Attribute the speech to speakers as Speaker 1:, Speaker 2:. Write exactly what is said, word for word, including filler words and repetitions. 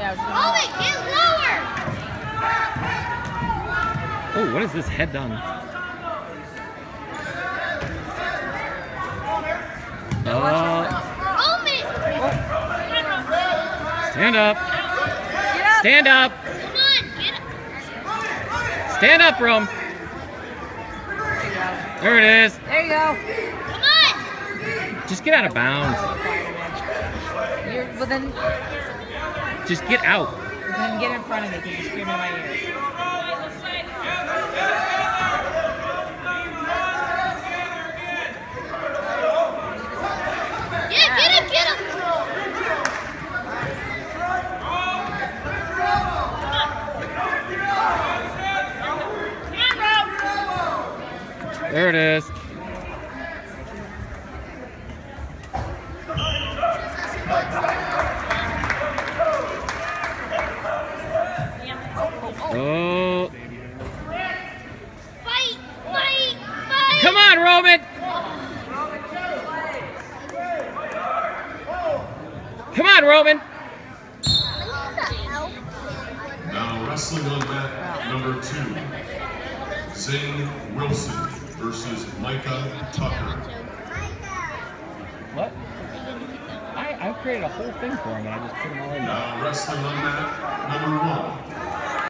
Speaker 1: Yeah. Roman, get lower.
Speaker 2: Oh, what is this head done? Oh.
Speaker 1: Roman.
Speaker 2: Stand up.
Speaker 1: Get up.
Speaker 2: Stand up.
Speaker 1: Come on, get up.
Speaker 2: Stand up, Rome. There it is.
Speaker 1: There you go. Come on.
Speaker 2: Just get out of bounds.
Speaker 1: You're, well then,
Speaker 2: Just get out.
Speaker 1: then get in front of me because you're screaming in my ears. Yeah, get him, get him.
Speaker 2: There it is. Oh.
Speaker 1: Fight, fight, fight.
Speaker 2: Come on, Roman. Come on, Roman.
Speaker 3: Now wrestling on mat number two, Zane Wilson versus Micah Tucker.
Speaker 2: What? I, I created a whole thing for him and I just put them all in there.
Speaker 3: Now wrestling on mat number one,